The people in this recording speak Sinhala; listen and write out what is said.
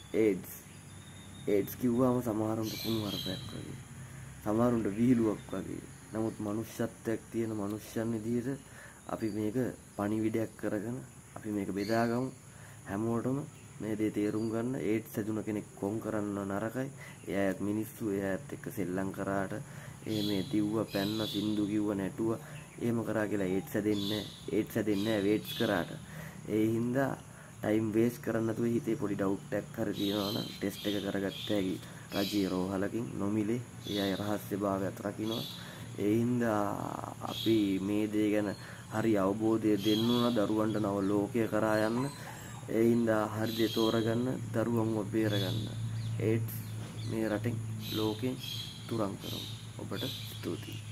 ඒඩ්ස් කිව්වම සමහරුන්ට කුණුහරුපයක් වගේ. සමහරුන්ට විහිළුවක් වගේ. නමුත් මනුෂ්‍යත්වයක් තියෙන මනුෂ්‍යයන් විදිහට අපි මේක පණිවිඩයක් කරගෙන අපි මේක බෙදාගමු. හැමෝටම මේ දේ තේරුම් ගන්න. ඒඩ්ස් හැදුන කෙනෙක් කොන් කරන්න නරකයි. එයාත් මිනිස්සු එයාත් එක්ක සෙල්ලම් කරාට මේ දිව්ව පැන්න සින්දු කිව්ව නැටුව එහෙම කරා කියලා ඒඩ්ස් හැදෙන්නේ නැහැ වේට්ස් කරාට. ඒ හින්දා ටයිම් වේස්ට් කරන්න නැතුව හිතේ පොඩි ඩවුට් එකක් හරි තියෙනවා නම් ටෙස්ට් එක කරගත්ත හැකි. රජයේ රෝහලකින් නොමිලේ එයා රහස්‍යභාවයත් රකින්නවා. ඒ හින්දා අපි මේ දේ ගැන හරි අවබෝධය දෙන්න ඕන දරුවන්ට නව ලෝකය කරා යන්න. ඒ හින්දා හරි දේ තෝරගන්න දරුවන්ව බේරගන්න. ඒඩ්ස් මේ රටෙන් ලෝකෙන් තුරන් කරමු. ඔබට ස්තුතියි.